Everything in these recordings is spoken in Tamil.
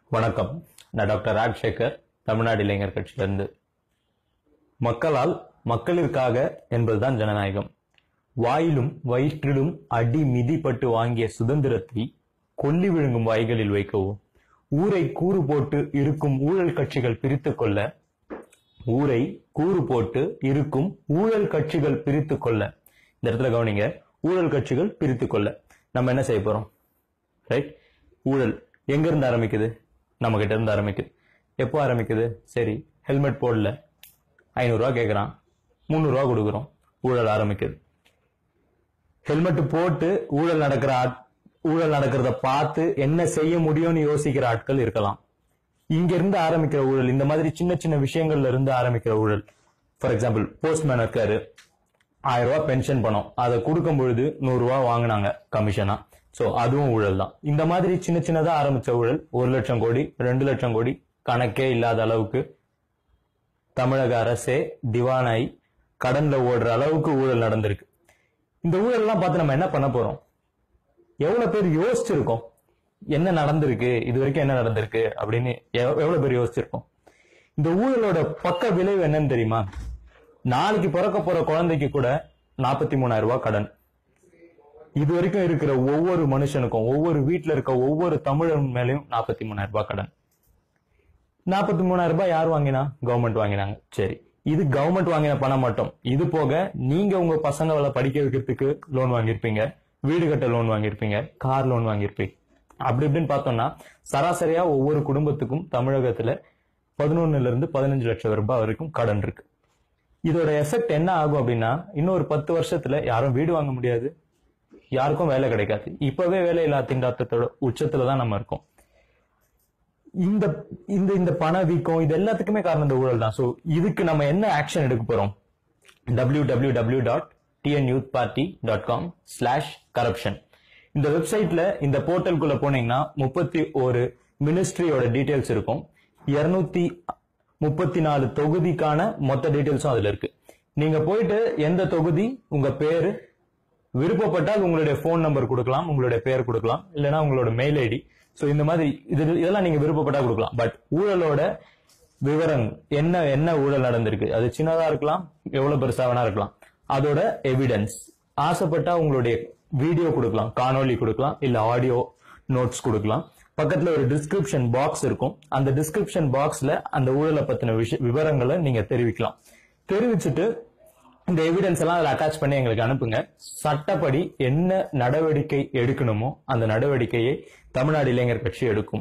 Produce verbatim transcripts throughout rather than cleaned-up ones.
வணக்கம். நான் டாக்டர் ராஜசேகர், தமிழ்நாடு இளைஞர் கட்சியிலிருந்து. மக்களால் மக்களிற்காக என்பதுதான் ஜனநாயகம். வாயிலும் வயிற்றிலும் அடி மிதிப்பட்டு வாங்கிய சுதந்திரத்தை கொல்லி விழுங்கும் வாய்களில் வைக்கவும், ஊரை கூறு போட்டு இருக்கும் ஊழல் கட்சிகள் பிரித்துக் கொள்ள ஊரை கூறு போட்டு இருக்கும் ஊழல் கட்சிகள் பிரித்துக் கொள்ள இந்த இடத்துல கவனிங்க, ஊழல் கட்சிகள் பிரித்துக் கொள்ள நம்ம என்ன செய்ய போறோம்? ரைட். ஊழல் எங்க இருந்து ஆரம்பிக்குது? நம்ம கிட்ட இருந்து ஆரம்பிக்குது. எப்போ ஆரம்பிக்குது? சரி, ஹெல்மெட் போடல, ஐநூறு ரூபா கேட்கறான், முன்னூறு ரூபா கொடுக்குறோம், ஊழல் ஆரம்பிக்குது. ஹெல்மெட் போட்டு ஊழல் நடக்கிற ஊழல் நடக்கிறத பார்த்து என்ன செய்ய முடியும்னு யோசிக்கிற ஆட்கள் இருக்கலாம். இங்க இருந்து ஆரம்பிக்கிற ஊழல், இந்த மாதிரி சின்ன சின்ன விஷயங்கள்ல இருந்து ஆரம்பிக்கிற ஊழல். ஃபார் எக்ஸாம்பிள், போஸ்ட்மேன் இருக்காரு, ஆயிரம் ரூபாய் பென்ஷன் பணம், அதை கொடுக்கும் பொழுது நூறு ரூபாய் வாங்கினாங்க கமிஷனா. சோ அதுவும் ஊழல் தான். இந்த மாதிரி சின்ன சின்னதா ஆரம்பிச்ச ஊழல் ஒரு லட்சம் கோடி ரெண்டு லட்சம் கோடி கணக்கே இல்லாத அளவுக்கு தமிழக அரசே திவானாய் கடன்ல ஓடுற அளவுக்கு ஊழல் நடந்திருக்கு. இந்த ஊழல் எல்லாம் பார்த்து நம்ம என்ன பண்ண போறோம்? எவ்வளவு பேர் யோசிச்சிருக்கோம் என்ன நடந்திருக்கு, இது வரைக்கும் என்ன நடந்திருக்கு அப்படின்னு எவ்வளவு பேர் யோசிச்சிருக்கோம்? இந்த ஊழலோட பக்க விளைவு என்னன்னு தெரியுமா? நாளைக்கு பிறக்க போற குழந்தைக்கு கூட நாற்பத்தி மூணாயிரம் ரூபாய் கடன். இது வரைக்கும் இருக்கிற ஒவ்வொரு மனுஷனுக்கும், ஒவ்வொரு வீட்டுல இருக்க ஒவ்வொரு தமிழன் மேலையும் நாற்பத்தி மூணாயிரம் ரூபாய் கடன். நாற்பத்தி மூணாயிரம் ரூபாய் யார் வாங்கினா? கவர்மெண்ட் வாங்கினாங்க. சரி, இது கவர்மெண்ட் வாங்கின பணம் மட்டும். இது போக நீங்க உங்க பசங்களை படிக்க வைக்கிறதுக்கு லோன் வாங்கியிருப்பீங்க, வீடு கட்ட லோன் வாங்கியிருப்பீங்க, கார் லோன் வாங்கியிருப்பீங்க. அப்படி இப்படின்னு பார்த்தோம்னா சராசரியா ஒவ்வொரு குடும்பத்துக்கும் தமிழகத்துல பதினொன்னுல இருந்து பதினஞ்சு லட்சம் ரூபாய் வரைக்கும் கடன் இருக்கு. இதோட எஃபெக்ட் என்ன ஆகும் அப்படின்னா, இன்னொரு பத்து வருஷத்துல யாரும் வீடு வாங்க முடியாது, யாருக்கும் வேலை கிடைக்காது. இப்பவே வேலை இல்லா திண்டாட்டத்தோட உச்சத்துலதான் நம்ம இருக்கோம். இந்த இந்த இந்த பண வீக்கம், இது எல்லாத்துக்குமே காரணம் இந்த ஊழல் தான். சோ இதுக்கு நம்ம என்ன ஆக்ஷன் எடுக்க போறோம்? W W W dot T N youth party dot com slash corruption இந்த வெப்சைட்ல, இந்த போர்ட்டலுக்குள்ள போனீங்கன்னா முப்பத்தி ஒரு மினிஸ்ட்ரியோட டீடைல்ஸ் இருக்கும். இருநூத்தி முப்பத்தி நாலு தொகுதிக்கான மொத்த டீடைல்ஸும் அதுல இருக்கு. நீங்க போயிட்டு எந்த தொகுதி, உங்க பேரு, விருப்பப்பட்டால் உங்களுடைய போன் நம்பர் கொடுக்கலாம், உங்களுடைய பெயர் கொடுக்கலாம், இல்லைன்னா உங்களோட மெயில் ஐடி. சோ இந்த மாதிரி இது இதெல்லாம் நீங்க விருப்பப்பட்டா கொடுக்கலாம். பட் ஊழலோட விவரம் என்ன, என்ன ஊழல் நடந்திருக்கு, அது சின்னதா இருக்கலாம், எவ்வளவு பெருசா வேணா இருக்கலாம், அதோட எவிடன்ஸ். ஆசைப்பட்டா உங்களுடைய வீடியோ கொடுக்கலாம், காணொலி கொடுக்கலாம், இல்ல ஆடியோ நோட்ஸ் கொடுக்கலாம். பக்கத்துல ஒரு டிஸ்கிரிப்ஷன் பாக்ஸ் இருக்கும். அந்த டிஸ்கிரிப்ஷன் பாக்ஸ்ல அந்த ஊழலை பத்தின விஷய விவரங்களை நீங்க தெரிவிக்கலாம். தெரிவிச்சுட்டு இந்த எவிடன்ஸ் எல்லாம் அதுல அட்டாச் பண்ணி எங்களுக்கு அனுப்புங்க. சட்டப்படி என்ன நடவடிக்கை எடுக்கணுமோ அந்த நடவடிக்கையை தமிழ்நாடு இளைஞர் கட்சி எடுக்கும்.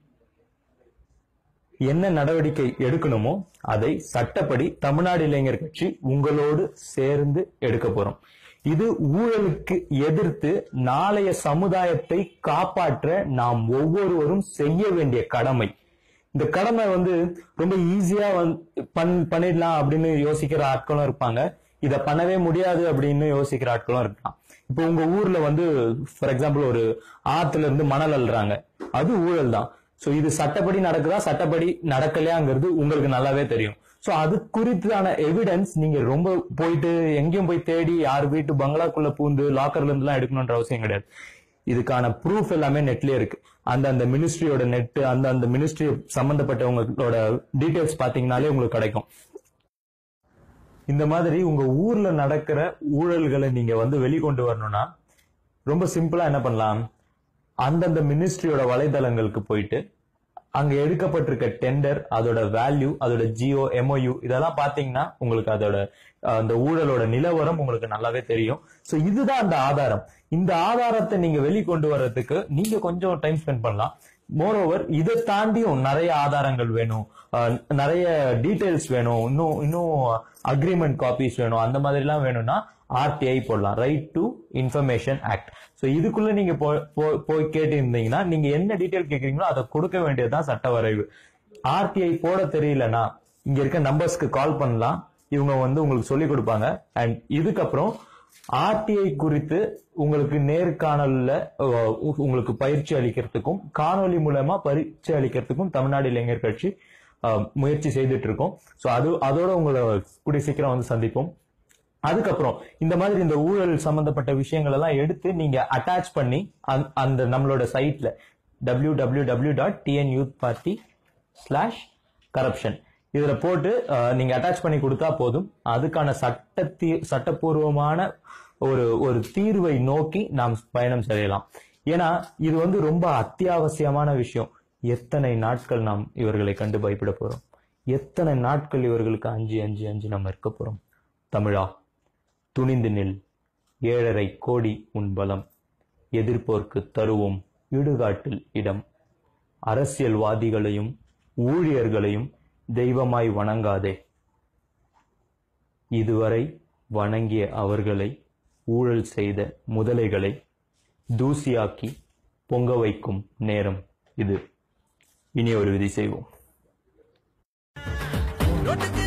என்ன நடவடிக்கை எடுக்கணுமோ அதை சட்டப்படி தமிழ்நாடு இளைஞர் கட்சி உங்களோடு சேர்ந்து எடுக்க போறோம். இது ஊழலுக்கு எதிர்த்து நாளைய சமுதாயத்தை காப்பாற்ற நாம் ஒவ்வொருவரும் செய்ய வேண்டிய கடமை. இந்த கடமை வந்து ரொம்ப ஈஸியா பண்ணிடலாம் அப்படின்னு யோசிக்கிற ஆட்களும் இருப்பாங்க, இத பண்ணவே முடியாது அப்படின்னு யோசிக்கிற ஆட்களும் இருக்கலாம். இப்போ உங்க ஊர்ல வந்து ஃபார் எக்ஸாம்பிள் ஒரு ஆத்துல இருந்து மணல் அள்ளுறாங்க, அது ஊழல் தான். சோ இது சட்டப்படி நடக்குதா, சட்டப்படி நடக்கலையாங்கிறது உங்களுக்கு நல்லாவே தெரியும். சோ அது குறித்தான எவிடன்ஸ் நீங்க ரொம்ப போயிட்டு எங்கேயும் போய் தேடி யார் வீட்டு பங்களாக்குள்ள பூந்து லாக்கர்ல இருந்து எல்லாம் எடுக்கணும்ன்ற அவசியம் கிடையாது. இதுக்கான ப்ரூஃப் எல்லாமே நெட்லயே இருக்கு. அந்த அந்த மினிஸ்ட்ரியோட நெட், அந்த அந்த மினிஸ்ட்ரி சம்பந்தப்பட்டவங்களோட டீடைல்ஸ் பாத்தீங்கன்னாலே உங்களுக்கு கிடைக்கும். இந்த மாதிரி உங்க ஊர்ல நடக்கிற ஊழல்களை நீங்க வந்து வெளிக்கொண்டு வரணும்னா ரொம்ப சிம்பிளா என்ன பண்ணலாம்? அந்தந்த மினிஸ்ட்ரியோட வலைதளங்களுக்கு போயிட்டு அங்க எடுக்கப்பட்டிருக்க டெண்டர், அதோட வேல்யூ, அதோட ஜியோ, எம்ஓயு இதெல்லாம் பாத்தீங்கன்னா உங்களுக்கு அதோட அந்த ஊழலோட நிலவரம் உங்களுக்கு நல்லாவே தெரியும். சோ இதுதான் அந்த ஆதாரம். இந்த ஆதாரத்தை நீங்க வெளிக்கொண்டு வர்றதுக்கு நீங்க கொஞ்சம் டைம் ஸ்பெண்ட் பண்ணலாம். மோரோவர் இதை தாண்டியும் நிறைய ஆதாரங்கள் வேணும், நிறைய டீடைல்ஸ் வேணும், இன்னும் இன்னும் அக்ரிமெண்ட் காப்பீஸ் வேணும். அந்த மாதிரி எல்லாம் வேணும்னா ஆர்டிஐ போடலாம், right to information act. So இதுக்குள்ள நீங்க போய் கேட்டு இருந்தீங்கன்னா நீங்க என்ன டீடைல் கேட்கறீங்களோ அதை கொடுக்க வேண்டியதுதான் சட்ட வரைவு. ஆர்டிஐ போட தெரியலன்னா இங்க இருக்க நம்பர்ஸ்க்கு கால் பண்ணலாம், இவங்க வந்து உங்களுக்கு சொல்லி கொடுப்பாங்க. அண்ட் இதுக்கப்புறம் ஆர்டிஐ குறித்து உங்களுக்கு நேர்காணல்ல உங்களுக்கு பயிற்சி அளிக்கிறதுக்கும் காணொலி மூலமா பயிற்சி அளிக்கிறதுக்கும் தமிழ்நாடு இளைஞர் கட்சி முயற்சி செய்துட்டு இருக்கோம். சோ அது அதோட உங்களை கூடிய சீக்கிரம் வந்து சந்திப்போம். அதுக்கப்புறம் இந்த மாதிரி இந்த ஊழல் சம்பந்தப்பட்ட விஷயங்கள் எல்லாம் எடுத்து நீங்க அட்டாச் பண்ணி அந்த நம்மளோட சைட்ல W W W dot TN youth party slash corruption. இதுல போட்டு நீங்க அட்டாச் பண்ணி கொடுத்தா போதும். அதுக்கான சட்ட சட்டப்பூர்வமான ஒரு ஒரு தீர்வை நோக்கி நாம் பயணம் செய்யலாம். ஏன்னா இது வந்து ரொம்ப அத்தியாவசியமான விஷயம். எத்தனை நாட்கள் நாம் இவர்களை கண்டு பயப்பட போறோம்? எத்தனை நாட்கள் இவர்களுக்கு அஞ்சு அஞ்சு அஞ்சு நம்ம இருக்க போறோம்? தமிழா, துணிந்து நில், ஏழரை கோடி உன் பலம், எதிர்ப்போர்க்கு தருவோம் இடுகாட்டில் இடம், அரசியல்வாதிகளையும் ஊழியர்களையும் தெய்வமாய் வணங்காதே, இதுவரை வணங்கிய அவர்களை ஊழல் செய்த முதலைகளை தூசியாக்கி பொங்க வைக்கும் நேரம் இது. இனி ஒரு விதி செய்வோம்.